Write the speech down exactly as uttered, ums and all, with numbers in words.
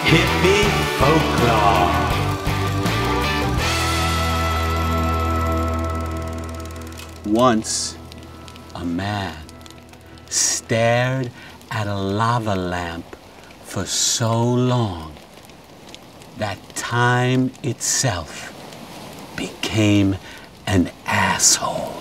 Hippie Folklore. Once, a man stared at a lava lamp for so long that time itself became an asshole.